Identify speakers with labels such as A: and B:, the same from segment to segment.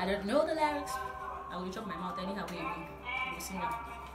A: I don't know the lyrics. I will chop my mouth anyhow, baby. You will sing it.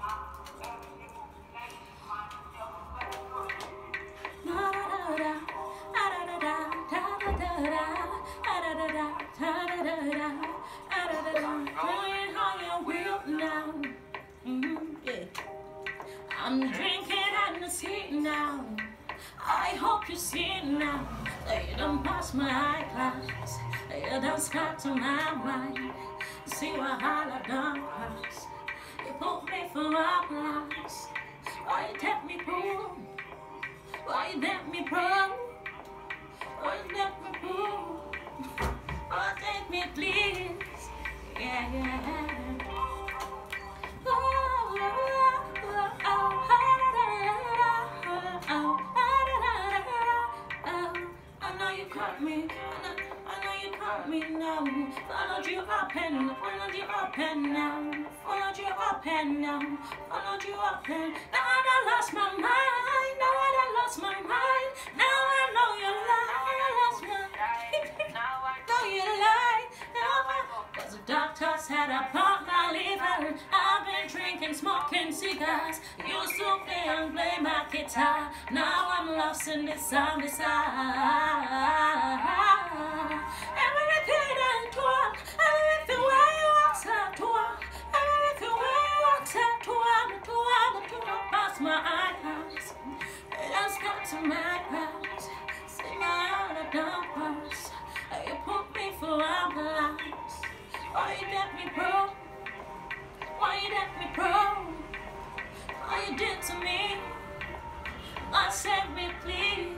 A: I'm drinking and I see now. I hope you see now that you don't pass my high class. You don't start to my mind. See what I done pass. You put me for a class. Why you take me pro? Why you take me pro? Why you take me pro? Oh, take me please. Yeah, yeah. I know you caught me now. Followed you up and down. Followed you up and down. Followed you up and down. Now I done lost my mind. Now I done lost my mind. Now I know you lie. I lost my mind. Know you lie. Cause the doctor said I popped my liver. I've been drinking, smoking cigars. Used to play and play my guitar. Now I'm lost in this song beside. Everything I talk, everything where you walk up to walk, everything where you walk up to walk past my eyes. It has got to my past. See my heart done pass. You put me for a blast. Why you let me pro? Why you let me pro? What you did to me? God save me please.